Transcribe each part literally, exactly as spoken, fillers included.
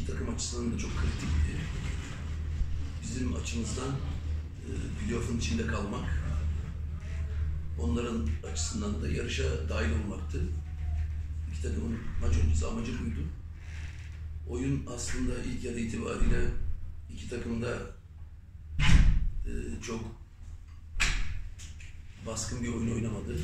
iki takım açısından da çok kritikti. Bizim açımızdan e, playoff'un içinde kalmak, onların açısından da yarışa dahil olmaktı. İki takımın maç öncesi amacı buydu. Oyun aslında ilk yarı itibariyle iki takım da e, çok baskın bir oyun oynamadı.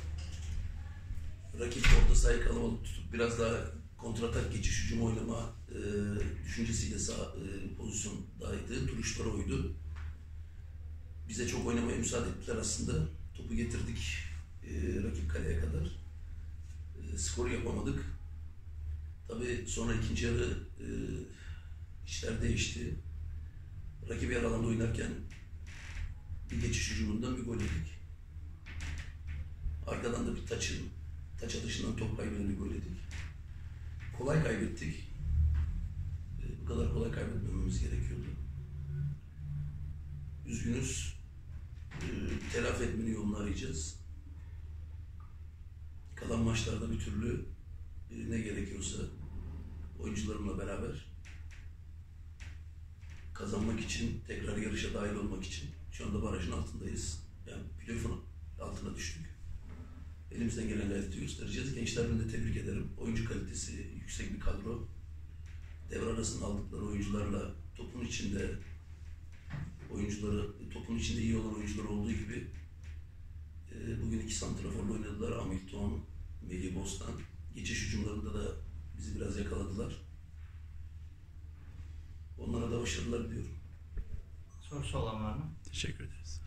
Rakip orta sahayı kalabalık tutup biraz daha kontratak geçiş hücum oynama e, düşüncesiyle sağ e, pozisyondaydı. Duruşları oydu. Bize çok oynamaya müsaade ettiler aslında. Topu getirdik e, rakip kaleye kadar. E, skoru yapamadık. Tabii sonra ikinci yarı e, işler değişti. Rakip yer alanda oynarken bir geçiş hücumundan bir gol yedik. Arkadan da bir taçın, taç atışından top kaybeden bir gol yedik. Kolay kaybettik. E, bu kadar kolay kaybetmememiz gerekiyordu. Üzgünüz. E, telafi etmenin yolunu arayacağız. Kalan maçlarda bir türlü e, ne gerekiyorsa oyuncularımla beraber kazanmak için, tekrar yarışa dahil olmak için şu anda barajın altındayız. Yani playoff'un altına düştük. Elimizden gelen gayreti göstereceğiz. Gençlerden de tebrik ederim. Oyuncu kalitesi yüksek bir kadro. Devre arasında aldıkları oyuncularla topun içinde oyuncuları, topun içinde iyi olan oyuncular olduğu gibi e, bugün iki santraforla oynadılar. Hamilton, Melih Bostan. Geçiş hücumlarında da bizi biraz yakaladılar. Onlara da başarılar diliyorum. Sorusu olan var mı? Teşekkür ederiz.